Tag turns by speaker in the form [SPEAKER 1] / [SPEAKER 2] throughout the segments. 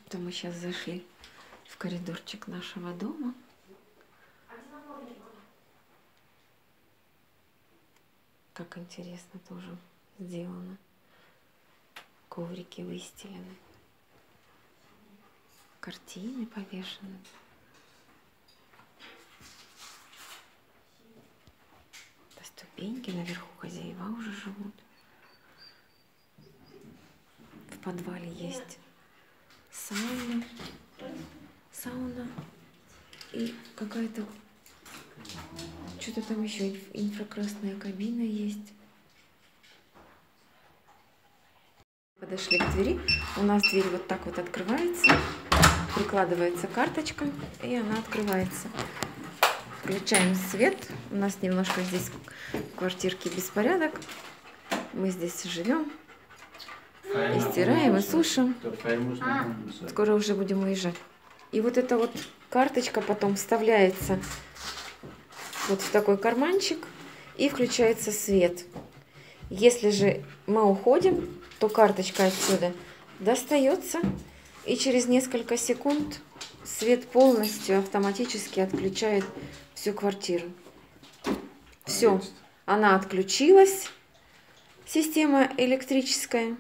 [SPEAKER 1] То мы сейчас зашли в коридорчик нашего дома. Как интересно тоже сделано. Коврики выстелены. Картины повешены. Это ступеньки, наверху хозяева уже живут. В подвале есть сауна и какая-то, что-то там еще, инфракрасная кабина есть. Подошли к двери. У нас дверь вот так вот открывается, прикладывается карточка, и она открывается. Включаем свет. У нас немножко здесь в квартирке беспорядок. Мы здесь живем. И стираем, и сушим. Скоро уже будем уезжать. И вот эта вот карточка потом вставляется вот в такой карманчик, и включается свет. Если же мы уходим, то карточка отсюда достается, и через несколько секунд свет полностью автоматически отключает всю квартиру. Все, она отключилась, система электрическая.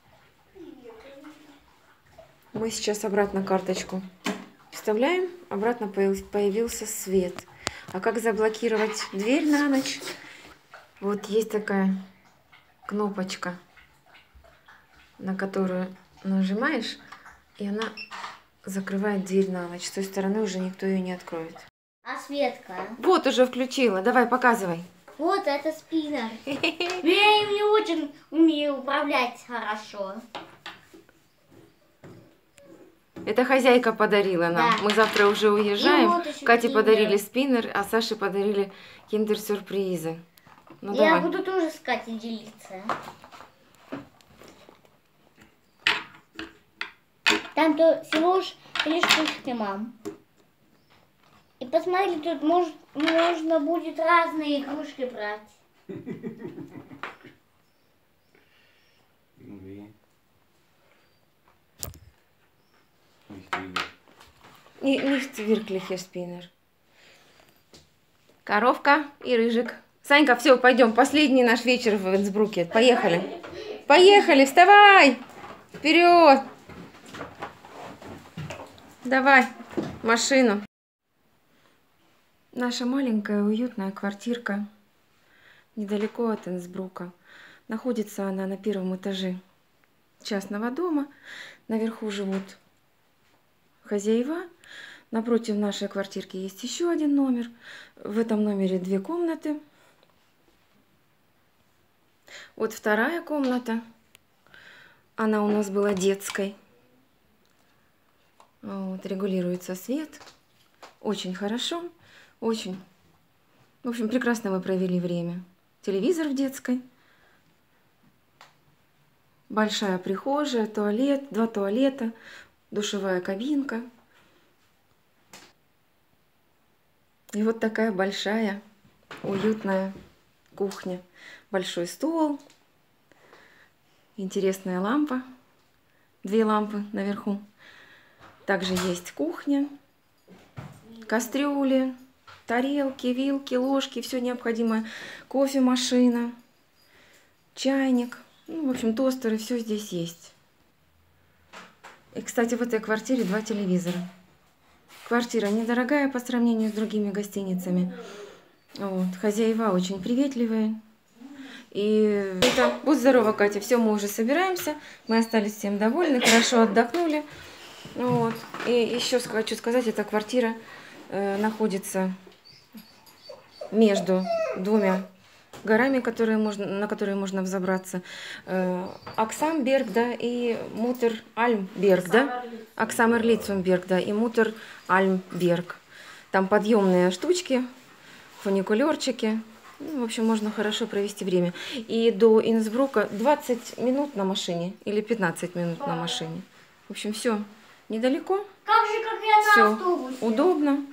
[SPEAKER 1] Мы сейчас обратно карточку вставляем, обратно появился свет. А как заблокировать дверь на ночь? Вот есть такая кнопочка, на которую нажимаешь, и она закрывает дверь на ночь. С той стороны уже никто ее не откроет.
[SPEAKER 2] А Светка?
[SPEAKER 1] Вот уже включила. Давай, показывай.
[SPEAKER 2] Вот это спиннер. Я им не очень умею управлять хорошо.
[SPEAKER 1] Это хозяйка подарила нам. Да. Мы завтра уже уезжаем. Вот Кате подарили спиннер, а Саше подарили киндер-сюрпризы. Ну,
[SPEAKER 2] я
[SPEAKER 1] давай.
[SPEAKER 2] буду тоже с Катей делиться. Там-то всего лишь 3 штучки, мам. И посмотри, тут можно будет разные игрушки брать.
[SPEAKER 1] Nicht wirklich спиннер. Коровка и рыжик. Санька, все, пойдем. Последний наш вечер в Инсбруке. Поехали. Поехали, вставай! Вперед! Давай, машину. Наша маленькая уютная квартирка недалеко от Инсбрука. Находится она на 1-м этаже частного дома. Наверху живут хозяева. Напротив нашей квартирки есть еще один номер. В этом номере 2 комнаты. Вот 2-я комната. Она у нас была детской. Вот, регулируется свет. Очень хорошо. Очень. В общем, прекрасно мы провели время. Телевизор в детской. Большая прихожая, туалет, 2 туалета, душевая кабинка. И вот такая большая, уютная кухня. Большой стол. Интересная лампа. 2 лампы наверху. Также есть кухня. Кастрюли, тарелки, вилки, ложки. Все необходимое. Кофемашина. Чайник. Ну, в общем, тостеры. Все здесь есть. И, кстати, в этой квартире 2 телевизора. Квартира недорогая по сравнению с другими гостиницами. Вот. Хозяева очень приветливые. И это, будь здорова, Катя, все, мы уже собираемся. Мы остались всем довольны, хорошо отдохнули. Вот. И еще хочу сказать, эта квартира находится между 2 горами, на которые можно взобраться. Аксамберг, да, и Мутер-Альмберг, да? Аксамерлицумберг, да, и Мутер-Альмберг. Там подъемные штучки, фуникулерчики. Ну, в общем, можно хорошо провести время. И до Инсбрука 20 минут на машине или 15 минут на машине. В общем, все недалеко.
[SPEAKER 2] Как же, как я на автобусе.
[SPEAKER 1] Удобно.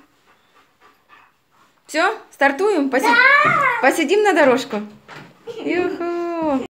[SPEAKER 1] Все, стартуем? Посидим на дорожку? Юху!